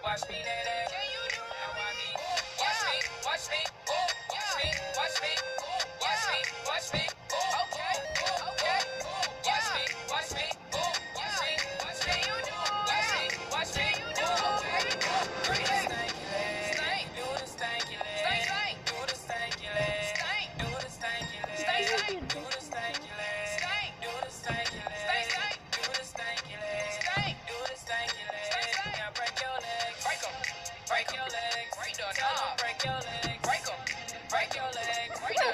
watch me, nay, nay. Now watch me, watch me, watch me, watch me, watch me, watch me, watch me. Okay, okay. Watch me, watch me, watch me, watch me. Watch me, watch me. Okay. Do the stanky leg, do the stanky leg, do the stanky leg, do the stanky leg, do the stanky leg, do the stanky leg, do the stanky leg, do the stanky leg. Now break your legs, break 'em, break your legs, break your legs, break 'em, break your legs, break your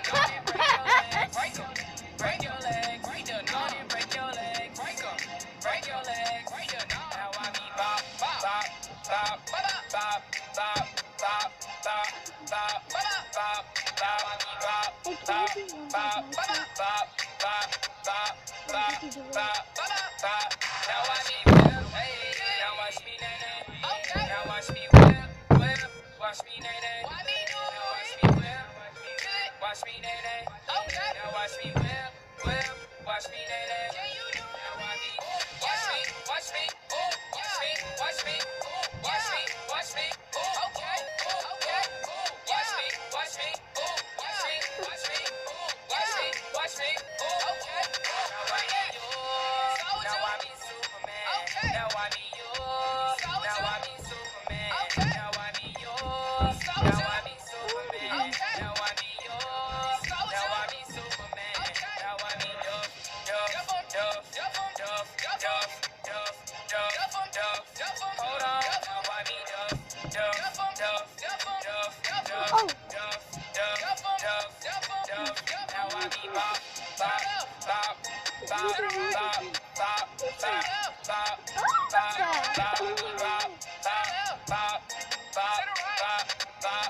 legs, break 'em, break your legs, break your legs, break your legs, break 'em, break your legs, break your legs. Now I be bop, bop, bop, bop, bop, bop, bop, bop, bop, bop, bop, bop, bop, bop, bop, bop, bop, bop, bop, bop. Now watch me whip, hey, now watch me nay nay. Now watch me whip, whip, watch me nay nay. Now watch me whip, watch me nay nay. Now watch me whip, whip, watch me nay nay. Now watch me, watch me, watch me, watch me, watch me, watch me, watch me. Okay, okay. Watch me, watch me, watch me, watch me, watch me, watch me. Okay. Now I be yours. Now I be Superman. Now I be yours. Now I be Superman. Now I be yours. Now I be Superman. Now I be yours. Now I be Superman. Now I be Duff, Duff, Duff, Duff, Duff, Duff, Duff, Duff. Hold on. Now I be Duff, Duff, Duff, Duff, Duff, Oh. Duff, Duff, Duff, Duff. Now I be bop, bop, bop, bop, bop, bop, bop, bop, bop, bop, bop, bop, bop, bop, bop,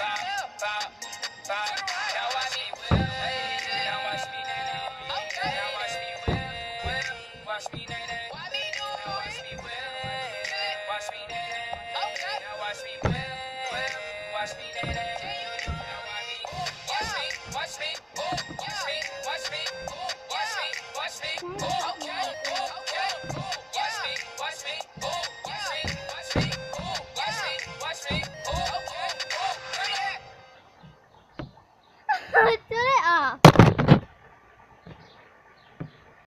bop, bop. Now watch me whip, now watch me nay nay. Now watch me whip, watch me nay nay. Now watch me whip, watch me nay nay. Now watch me whip, watch me nay nay. Watch me, watch me, watch me, watch me, watch me, watch me. Okay, okay. Watch me, watch me, watch me, watch me, watch me, watch me. Okay, Turn it off.